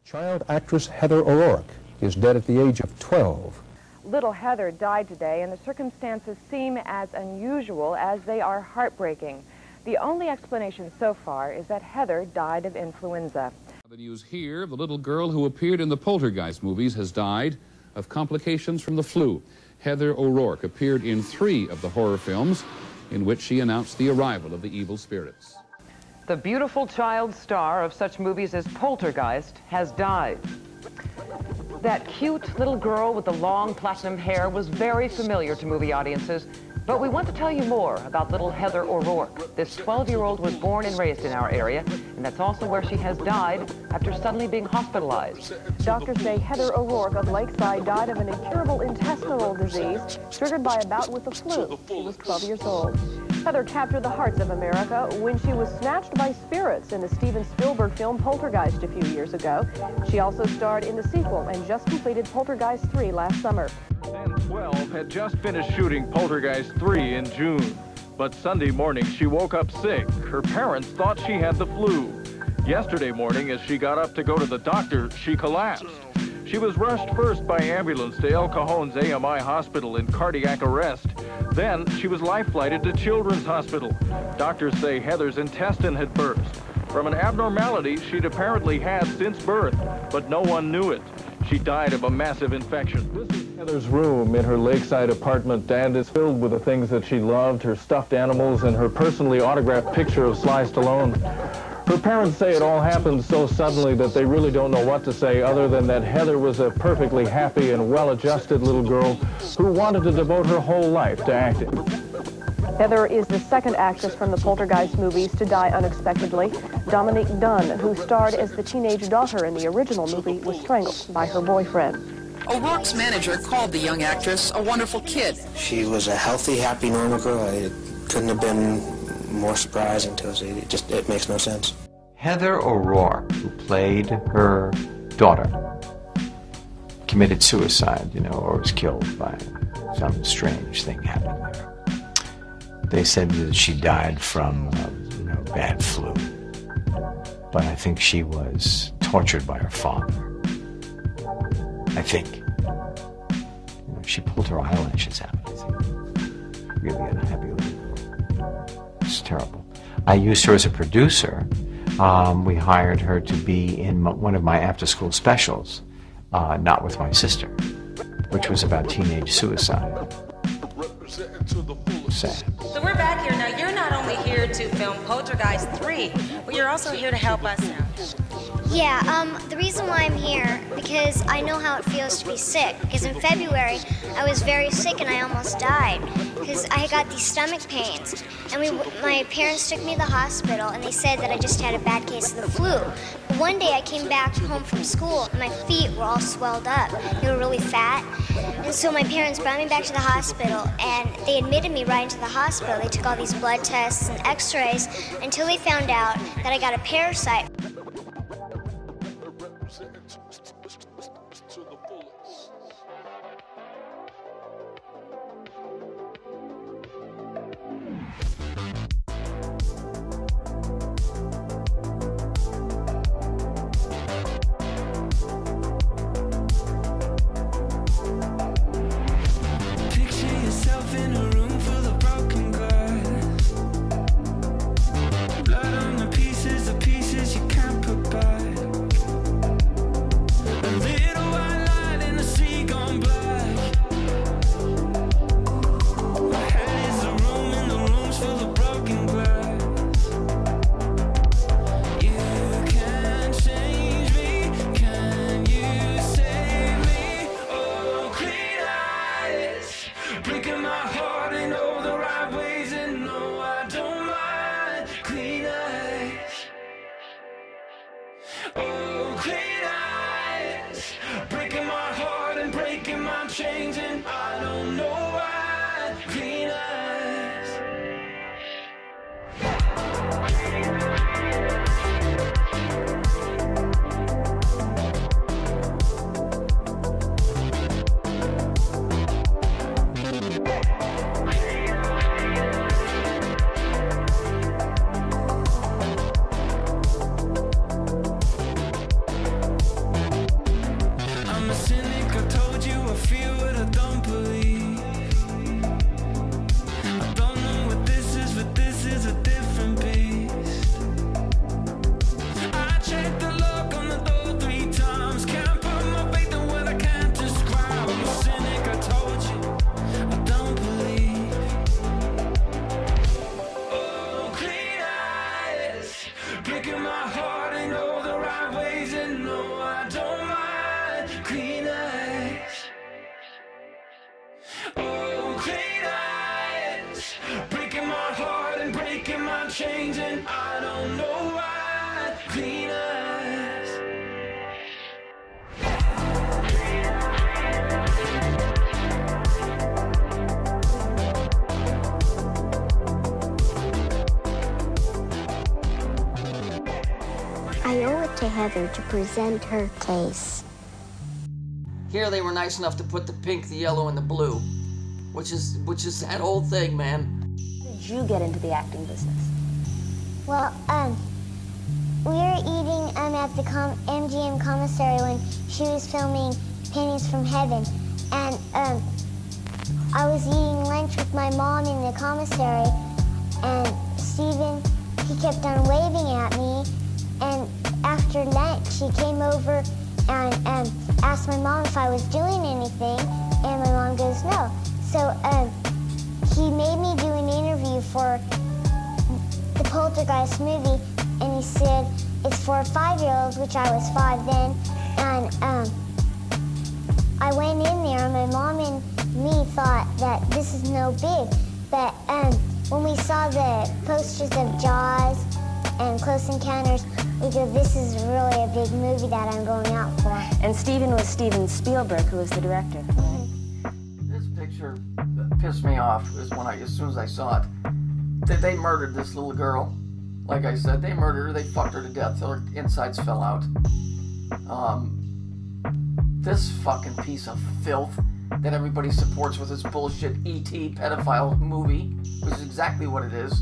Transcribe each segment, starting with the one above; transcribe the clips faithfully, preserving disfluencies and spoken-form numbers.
Child actress Heather O'Rourke is dead at the age of twelve. Little Heather died today, and the circumstances seem as unusual as they are heartbreaking. The only explanation so far is that Heather died of influenza. The news here, the little girl who appeared in the Poltergeist movies has died of complications from the flu. Heather O'Rourke appeared in three of the horror films in which she announced the arrival of the evil spirits. The beautiful child star of such movies as Poltergeist has died. That cute little girl with the long platinum hair was very familiar to movie audiences, but we want to tell you more about little Heather O'Rourke. This twelve-year-old was born and raised in our area, and that's also where she has died after suddenly being hospitalized. Doctors say Heather O'Rourke of Lakeside died of an incurable intestinal disease triggered by a bout with the flu. She was twelve years old. Heather captured the hearts of America when she was snatched by spirits in the Steven Spielberg film Poltergeist a few years ago. She also starred in the sequel and just completed Poltergeist three last summer. ten twelve had just finished shooting Poltergeist three in June, but Sunday morning she woke up sick. Her parents thought she had the flu. Yesterday morning, as she got up to go to the doctor, she collapsed. She was rushed first by ambulance to El Cajon's A M I Hospital in cardiac arrest. Then she was life-flighted to Children's Hospital. Doctors say Heather's intestine had burst from an abnormality she'd apparently had since birth, but no one knew it. She died of a massive infection. This is Heather's room in her lakeside apartment, and it's filled with the things that she loved, her stuffed animals and her personally autographed picture of Sly Stallone. Her parents say it all happened so suddenly that they really don't know what to say other than that Heather was a perfectly happy and well-adjusted little girl who wanted to devote her whole life to acting. Heather is the second actress from the Poltergeist movies to die unexpectedly. Dominique Dunne, who starred as the teenage daughter in the original movie, was strangled by her boyfriend. O'Rourke's manager called the young actress a wonderful kid. She was a healthy, happy, normal girl. It couldn't have been more surprising to us. It just, it makes no sense. Heather O'Rourke, who played her daughter, committed suicide, you know, or was killed by some strange thing happening there. They said that she died from, uh, you know, bad flu. But I think she was tortured by her father. I think. You know, she pulled her eyelashes out, I think. Really unhappy little girl. It's terrible. I used her as a producer. Um, we hired her to be in m one of my after-school specials, uh, Not With My Sister, which was about teenage suicide. Sad. So we're back here now. You're not only here to film Poltergeist three, but you're also here to help us out. Yeah, um, the reason why I'm here, because I know how it feels to be sick. Because in February, I was very sick and I almost died. Because I got these stomach pains. And we, my parents took me to the hospital and they said that I just had a bad case of the flu. But one day I came back home from school and my feet were all swelled up. They were really fat. And so my parents brought me back to the hospital and they admitted me right into the hospital. They took all these blood tests and x-rays until they found out that I got a parasite. Changing, I don't know why. Clean eyes. changing, I don't know why. Green eyes. I owe it to Heather to present her case. Here they were nice enough to put the pink, the yellow, and the blue, which is which is that whole thing, man. How did you get into the acting business? Well, um, we were eating um, at the com M G M commissary when she was filming Paintings from Heaven, and um, I was eating lunch with my mom in the commissary, and Stephen, he kept on waving at me, and after lunch, he came over and um, asked my mom if I was doing anything, and my mom goes, no. So um, he made me do an interview for the Poltergeist movie, and he said it's for five-year-olds, which I was five then, and um, I went in there, and my mom and me thought that this is no big, but um, when we saw the posters of Jaws and Close Encounters, we go, this is really a big movie that I'm going out for. And Steven was Steven Spielberg, who was the director. This picture pissed me off is when I, as soon as I saw it, that they murdered this little girl. Like I said, they murdered her, they fucked her to death till her insides fell out. Um, this fucking piece of filth that everybody supports with this bullshit E T pedophile movie, which is exactly what it is.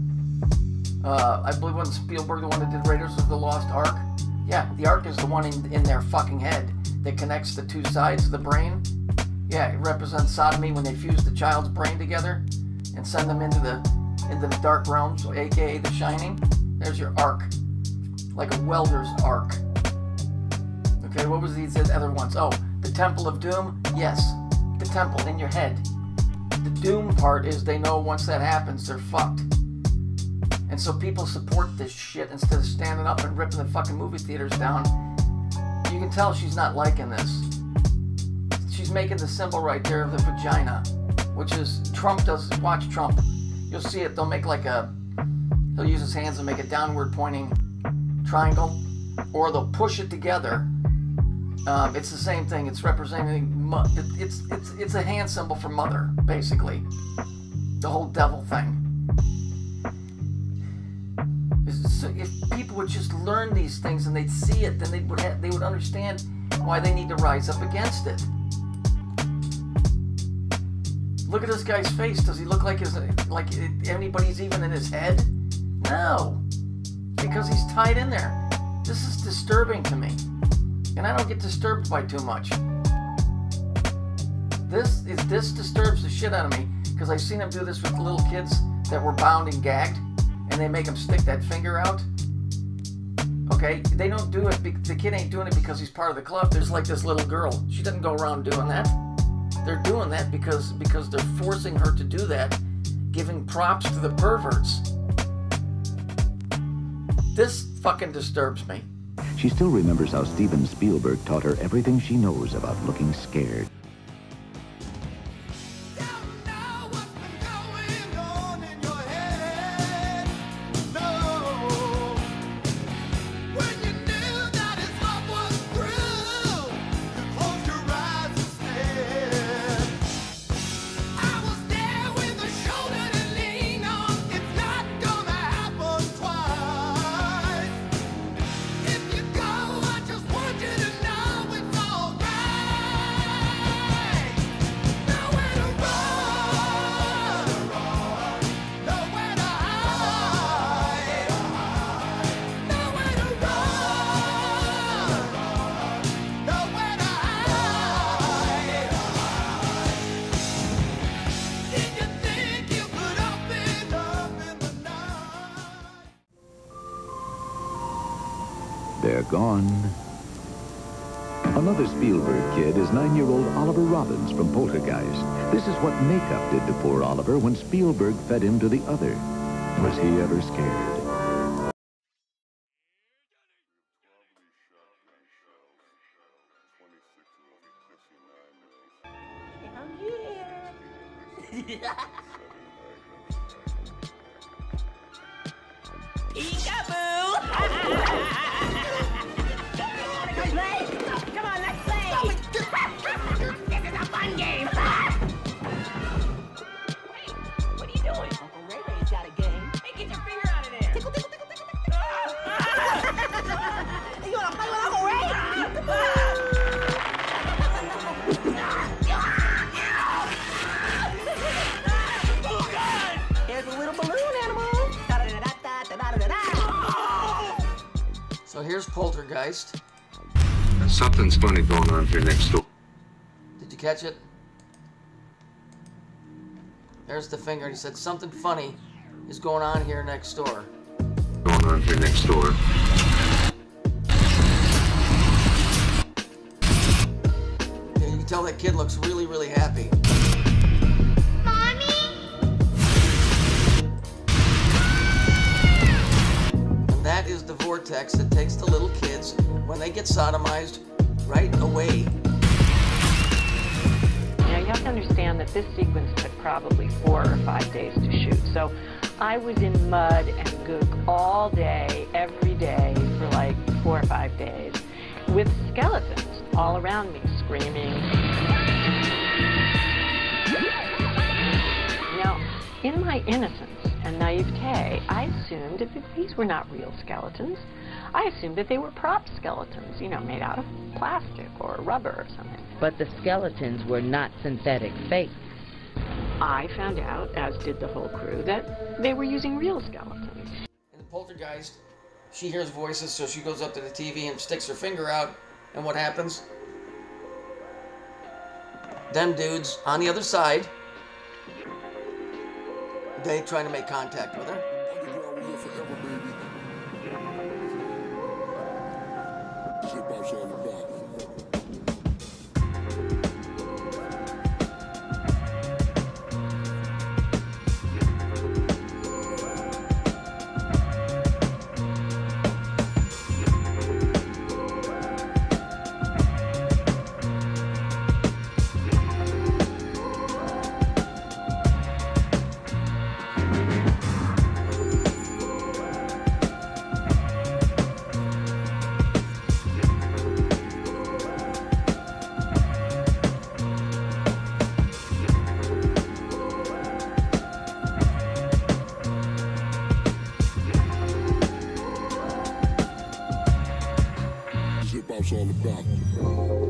Uh, I believe when Spielberg, the one that did Raiders of the Lost Ark, yeah, the Ark is the one in, in their fucking head that connects the two sides of the brain. Yeah, it represents sodomy when they fuse the child's brain together and send them into the into the dark realms, so aka The Shining. There's your arc, like a welder's arc. Okay, what was these other ones? Oh, the Temple of Doom. Yes, the temple in your head. The doom part is they know once that happens, they're fucked. And so people support this shit instead of standing up and ripping the fucking movie theaters down. You can tell she's not liking this. She's making the symbol right there of the vagina, which is, Trump does, watch Trump. You'll see it, they'll make like a, he'll use his hands and make a downward pointing triangle, or they'll push it together. Um, it's the same thing, it's representing, mo it's, it's, it's a hand symbol for mother, basically. The whole devil thing. So if people would just learn these things and they'd see it, then they would have, they would understand why they need to rise up against it. Look at this guy's face. Does he look like his like anybody's even in his head? No, because he's tied in there. This is disturbing to me, and I don't get disturbed by too much. This is this disturbs the shit out of me because I've seen him do this with little kids that were bound and gagged. And they make him stick that finger out. Okay, they don't do it, the kid ain't doing it because he's part of the club. There's like this little girl, she doesn't go around doing that. They're doing that because, because they're forcing her to do that, giving props to the perverts. This fucking disturbs me. She still remembers how Steven Spielberg taught her everything she knows about looking scared. They're gone. Another Spielberg kid is nine-year-old Oliver Robbins from Poltergeist. This is what makeup did to poor Oliver when Spielberg fed him to the other. Was he ever scared? I'm here. So here's Poltergeist. Something's funny going on here next door. Did you catch it? There's the finger. He said something funny is going on here next door. Going on here next door. Yeah, you can tell that kid looks really, really happy. That is the vortex that takes the little kids when they get sodomized right away. Now you have to understand that this sequence took probably four or five days to shoot. So I was in mud and gook all day, every day for like four or five days with skeletons all around me screaming. Now, in my innocence and naivete, I assumed that these were not real skeletons. I assumed that they were prop skeletons, you know, made out of plastic or rubber or something. But the skeletons were not synthetic fakes. I found out, as did the whole crew, that they were using real skeletons. In the Poltergeist, she hears voices, so she goes up to the T V and sticks her finger out, and what happens? Them dudes on the other side, they trying to make contact with her. All about.